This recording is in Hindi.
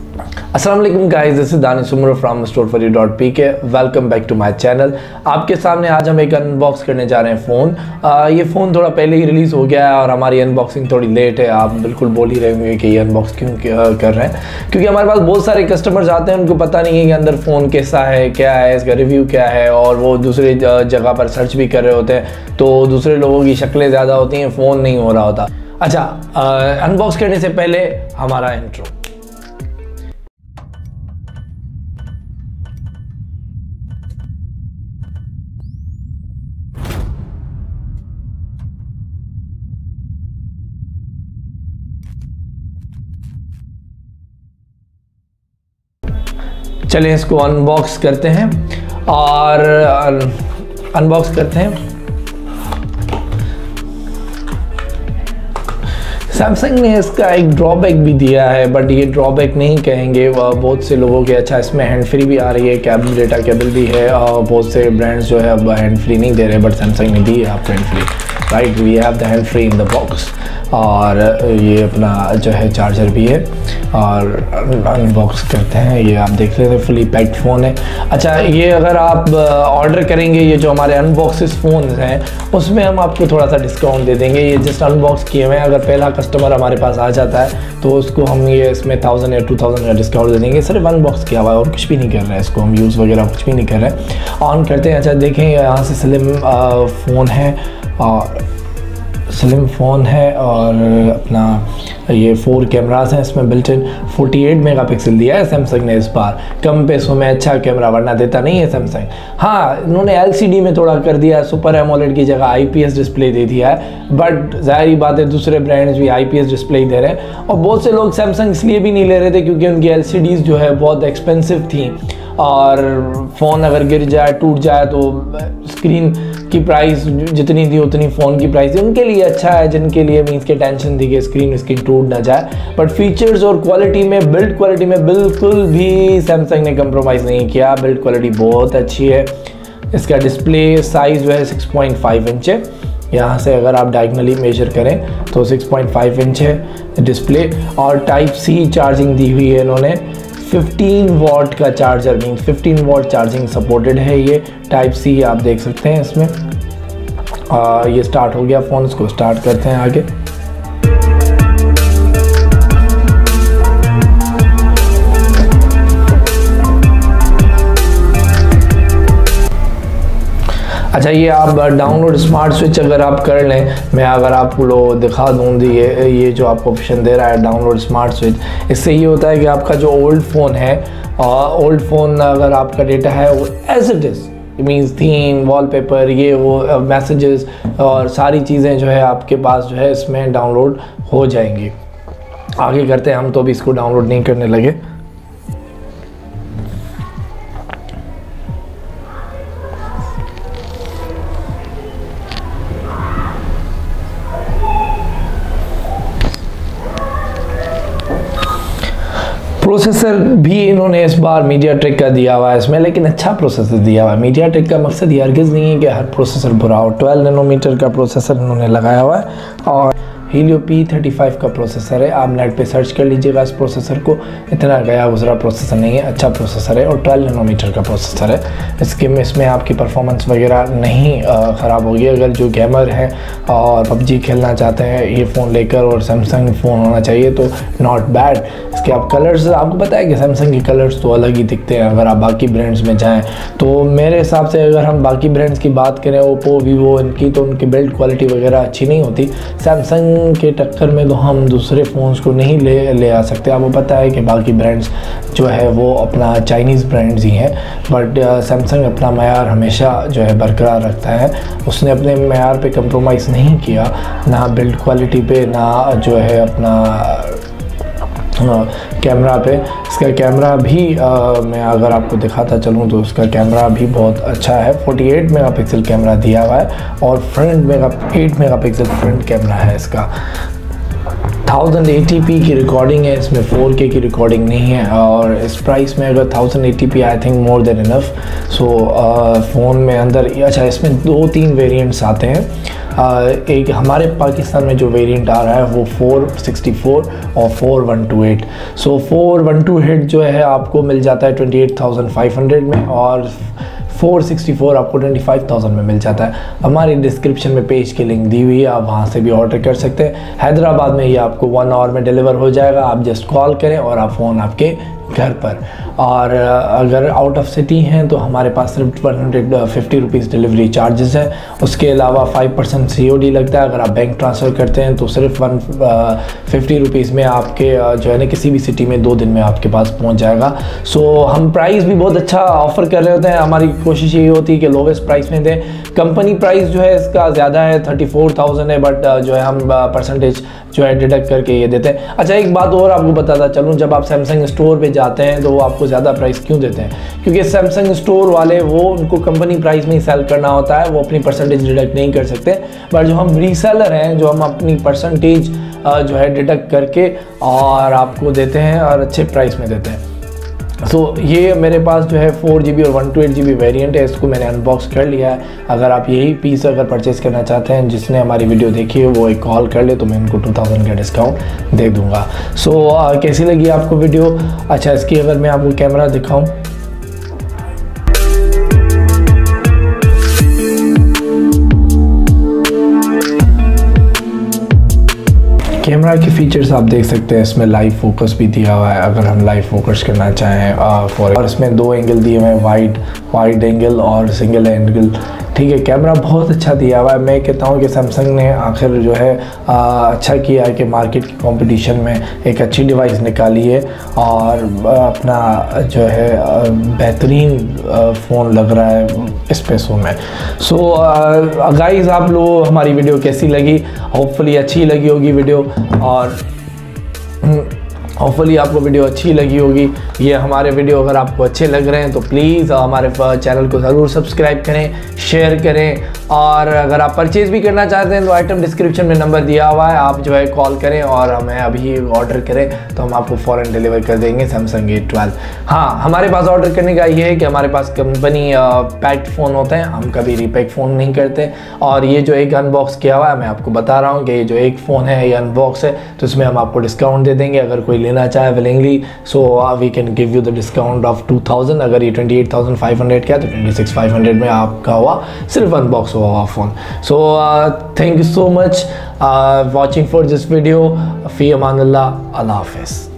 अस्सलाम वालेकुम guys, this is Danish Umar from store4u.pk। Welcome back to my channel. आपके सामने आज हम एक अनबॉक्स करने जा रहे हैं फ़ोन। ये फ़ोन थोड़ा पहले ही रिलीज़ हो गया है और हमारी अनबॉक्सिंग थोड़ी लेट है। आप बिल्कुल बोल ही रहे होंगे कि ये अनबॉक्स क्यों कर रहे हैं, क्योंकि हमारे पास बहुत सारे कस्टमर्स आते हैं, उनको पता नहीं है कि अंदर फ़ोन कैसा है, क्या है, इसका रिव्यू क्या है, और वो दूसरे जगह पर सर्च भी कर रहे होते हैं, तो दूसरे लोगों की शक्लें ज़्यादा होती हैं, फ़ोन नहीं हो रहा होता। अच्छा, अनबॉक्स करने से पहले हमारा इंट्रो। चलिए इसको अनबॉक्स करते हैं और अनबॉक्स करते हैं। सैमसंग ने इसका एक ड्रॉबैक भी दिया है, बट ये ड्रॉबैक नहीं कहेंगे। बहुत से लोगों के अच्छा इसमें हैंड फ्री भी आ रही है, केबल डेटा केबल भी है, और बहुत से ब्रांड्स जो है अब हैंड फ्री नहीं दे रहे, बट सैमसंग ने दी है आपको hand free. Right, we have the hand free in the box. और ये अपना जो है चार्जर भी है। और अनबॉक्स करते हैं, ये आप देख रहे थे फुली पैक्ड फ़ोन है। अच्छा, ये अगर आप ऑर्डर करेंगे, ये जो हमारे अनबॉक्सेस फ़ोन हैं उसमें हम आपको थोड़ा सा डिस्काउंट दे देंगे। ये जस्ट अनबॉक्स किए हुए हैं, अगर पहला कस्टमर हमारे पास आ जाता है तो उसको हम ये इसमें 1000 या 2000 का डिस्काउंट दे देंगे। सिर्फ अनबॉक्स किया हुआ है और कुछ भी नहीं कर रहे हैं, इसको हम यूज़ वगैरह कुछ भी नहीं कर रहे हैं। ऑन करते हैं। अच्छा देखें, यहाँ से स्लिम फ़ोन है और स्लिम फ़ोन है, और अपना ये 4 कैमरास हैं इसमें बिल्ट इन। 48 मेगापिक्सल दिया है सैमसंग ने इस बार, कम पैसों में अच्छा कैमरा, वरना देता नहीं है सैमसंग। हाँ, इन्होंने LCD में थोड़ा कर दिया है, सुपर एमोलेड की जगह IPS डिस्प्ले दे दिया है, बट ज़ाहिर बात है दूसरे ब्रांड्स भी IPS डिस्प्ले दे रहे हैं। और बहुत से लोग सैमसंग इसलिए भी नहीं ले रहे थे क्योंकि उनकी LCDs जो है बहुत एक्सपेंसिव थी, और फ़ोन अगर गिर जाए, टूट जाए, तो स्क्रीन की प्राइस जितनी थी उतनी फ़ोन की प्राइस थी। उनके लिए अच्छा है जिनके लिए मीन्स के टेंशन थी कि स्क्रीन टूट ना जाए। बट फीचर्स और क्वालिटी में, बिल्ड क्वालिटी में बिल्कुल भी सैमसंग ने कंप्रोमाइज़ नहीं किया। बिल्ड क्वालिटी बहुत अच्छी है। इसका डिस्प्ले साइज़ जो है 6.5 इंच है। यहाँ से अगर आप डायगनली मेजर करें तो 6.5 इंच है डिस्प्ले, और Type-C चार्जिंग दी हुई है इन्होंने। 15 वॉट का charger, mean 15 watt charging supported है। ये Type-C आप देख सकते हैं इसमें। ये स्टार्ट हो गया फ़ोन, इसको स्टार्ट करते हैं आगे। अच्छा, ये आप डाउनलोड स्मार्ट स्विच अगर आप कर लें, मैं अगर आपको दिखा दूँ, ये जो आपको ऑप्शन दे रहा है डाउनलोड स्मार्ट स्विच, इससे ये होता है कि आपका जो ओल्ड फ़ोन है, ओल्ड फ़ोन अगर आपका डेटा है वो as it is, means theme, wallpaper, ये वो मैसेजेस और सारी चीज़ें जो है आपके पास जो है इसमें डाउनलोड हो जाएंगी। आगे करते हैं, हम तो अभी इसको डाउनलोड नहीं करने लगे। प्रोसेसर भी इन्होंने इस बार मीडियाटेक का दिया हुआ है इसमें, लेकिन अच्छा प्रोसेसर दिया हुआ है। मीडियाटेक का मकसद ये हरगिज़ नहीं है कि हर प्रोसेसर बुरा हो। 12 नैनोमीटर का प्रोसेसर इन्होंने लगाया हुआ है, और हीलियो P35 का प्रोसेसर है। आप नेट पे सर्च कर लीजिएगा इस प्रोसेसर को, इतना गया गुजरा प्रोसेसर नहीं है, अच्छा प्रोसेसर है, और 12 नैनोमीटर का प्रोसेसर है। इसमें आपकी परफॉर्मेंस वगैरह नहीं ख़राब होगी। अगर जो गेमर हैं और PUBG खेलना चाहते हैं ये फ़ोन लेकर, और सैमसंग फ़ोन होना चाहिए, तो नॉट बैड। इसके आप कलर्स, आपको पता है कि सैमसंग के कलर्स तो अलग ही दिखते हैं अगर आप बाकी ब्रांड्स में जाएँ। तो मेरे हिसाब से अगर हम बाकी ब्रांड्स की बात करें, ओप्पो, वीवो, इनकी तो उनकी बिल्ड क्वालिटी वगैरह अच्छी नहीं होती। सैमसंग के टक्कर में तो हम दूसरे फ़ोन्स को नहीं ले आ सकते। आपको पता है कि बाकी ब्रांड्स जो है वो अपना चाइनीज़ ब्रांड्स ही हैं, बट सैमसंग अपना मयार हमेशा जो है बरकरार रखता है। उसने अपने मयार पे कंप्रोमाइज़ नहीं किया, ना बिल्ड क्वालिटी पे, ना जो है अपना कैमरा पे। इसका कैमरा भी मैं अगर आपको दिखाता चलूँ तो इसका कैमरा भी बहुत अच्छा है। 48 मेगापिक्सल कैमरा दिया हुआ है, और 8 मेगापिक्सल फ्रंट कैमरा है इसका। 1080p की रिकॉर्डिंग है, इसमें 4K की रिकॉर्डिंग नहीं है, और इस प्राइस में अगर 1080p I think more than enough. So phone में अंदर अच्छा इसमें 2-3 वेरिएंट्स आते हैं। एक हमारे पाकिस्तान में जो वेरिएंट आ रहा है वो 464 और 4128। सो 4128 जो है आपको मिल जाता है 28,500 में, और 464 आपको 25,000 में मिल जाता है। हमारी डिस्क्रिप्शन में पेज की लिंक दी हुई है, आप वहाँ से भी ऑर्डर कर सकते हैं। हैदराबाद में ये आपको 1 आवर में डिलीवर हो जाएगा। आप जस्ट कॉल करें और आप फ़ोन आपके घर पर। और अगर आउट ऑफ सिटी हैं तो हमारे पास सिर्फ 150 रुपीज़ डिलीवरी चार्जेस है। उसके अलावा 5% COD लगता है। अगर आप बैंक ट्रांसफ़र करते हैं तो सिर्फ 150 रुपीज़ में आपके जो है ना किसी भी सिटी में 2 दिन में आपके पास पहुंच जाएगा। सो हम प्राइस भी बहुत अच्छा ऑफ़र कर रहे होते हैं। हमारी कोशिश यही होती है कि लोवेस्ट प्राइस में दें। कंपनी प्राइस जो है इसका ज़्यादा है, 34,000 है, बट जो है हम परसेंटेज जो है डिडक्ट करके ये देते हैं। अच्छा एक बात और आपको बताता चलूँ, जब आप सैमसंग स्टोर पे जाते हैं तो वो आपको ज़्यादा प्राइस क्यों देते हैं? क्योंकि सैमसंग स्टोर वाले वो उनको कंपनी प्राइस में ही सेल करना होता है, वो अपनी परसेंटेज डिडक्ट नहीं कर सकते। बट जो हम रीसेलर हैं, जो हम अपनी परसेंटेज जो है डिडक्ट करके और आपको देते हैं और अच्छे प्राइस में देते हैं। सो ये मेरे पास जो है 4GB और 128GB वेरिएंट है, इसको मैंने अनबॉक्स कर लिया है। अगर आप यही पीस अगर परचेज़ करना चाहते हैं, जिसने हमारी वीडियो देखी है वो एक कॉल कर ले तो मैं उनको 2000 का डिस्काउंट दे दूंगा। सो कैसी लगी आपको वीडियो? अच्छा इसकी अगर मैं आपको कैमरा दिखाऊं, कैमरा के फीचर्स आप देख सकते हैं। इसमें लाइव फोकस भी दिया हुआ है, अगर हम लाइव फोकस करना चाहें और इसमें 2 एंगल दिए हुए हैं, वाइड एंगल और सिंगल एंगल। ठीक है, कैमरा बहुत अच्छा दिया हुआ है। मैं कहता हूँ कि सैमसंग ने आखिर जो है अच्छा किया है कि मार्केट की कंपटीशन में एक अच्छी डिवाइस निकाली है और अपना जो है बेहतरीन फ़ोन लग रहा है इस पैसों में। सो गाइस आप लोग हमारी वीडियो कैसी लगी? होपफुली अच्छी लगी होगी वीडियो, और होपफुली आपको वीडियो अच्छी लगी होगी। ये हमारे वीडियो अगर आपको अच्छे लग रहे हैं तो प्लीज़ हमारे चैनल को ज़रूर सब्सक्राइब करें, शेयर करें, और अगर आप परचेज़ भी करना चाहते हैं तो आइटम डिस्क्रिप्शन में नंबर दिया हुआ है, आप जो है कॉल करें और हमें अभी ऑर्डर करें तो हम आपको फ़ौरन डिलीवर कर देंगे सैमसंग A12। हाँ, हमारे पास ऑर्डर करने का ये है कि हमारे पास कंपनी पैक्ड फ़ोन होते हैं, हम कभी रीपैक फ़ोन नहीं करते। और ये जो एक अनबॉक्स किया हुआ है, मैं आपको बता रहा हूँ कि ये जो एक फ़ोन है ये अनबॉक्स है, तो इसमें हम आपको डिस्काउंट दे देंगे अगर कोई लेना चाहे willingly. So we can give you the discount of 2000। अगर ये 28,500 का है तो 26,500 में आपका हुआ सिर्फ अनबॉक्स हुआ phone. So thank you so much watching for this video. फ़ी अमानुल्लाह, अल्लाह हाफ़िज़।